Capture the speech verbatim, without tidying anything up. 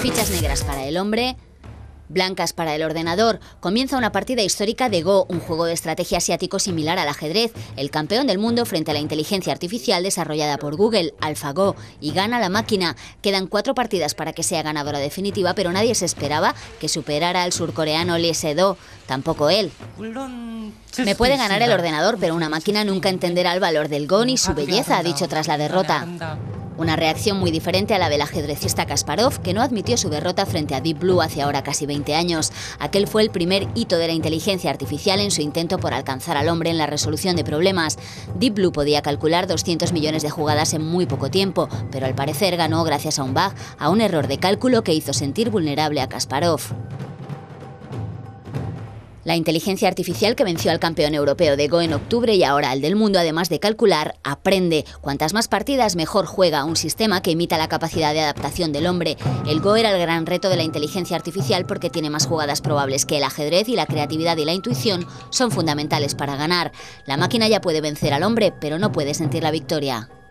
Fichas negras para el hombre, blancas para el ordenador. Comienza una partida histórica de Go, un juego de estrategia asiático similar al ajedrez. El campeón del mundo frente a la inteligencia artificial desarrollada por Google, AlphaGo, y gana la máquina. Quedan cuatro partidas para que sea ganadora definitiva, pero nadie se esperaba que superara al surcoreano Lee Se-do. Tampoco él. Me puede ganar el ordenador, pero una máquina nunca entenderá el valor del Go ni su belleza, ha dicho tras la derrota. Una reacción muy diferente a la del ajedrecista Kasparov, que no admitió su derrota frente a Deep Blue hace ahora casi veinte años. Aquel fue el primer hito de la inteligencia artificial en su intento por alcanzar al hombre en la resolución de problemas. Deep Blue podía calcular doscientos millones de jugadas en muy poco tiempo, pero al parecer ganó gracias a un bug, a un error de cálculo que hizo sentir vulnerable a Kasparov. La inteligencia artificial que venció al campeón europeo de Go en octubre y ahora al del mundo, además de calcular, aprende. Cuantas más partidas, mejor juega, un sistema que imita la capacidad de adaptación del hombre. El Go era el gran reto de la inteligencia artificial porque tiene más jugadas probables que el ajedrez y la creatividad y la intuición son fundamentales para ganar. La máquina ya puede vencer al hombre, pero no puede sentir la victoria.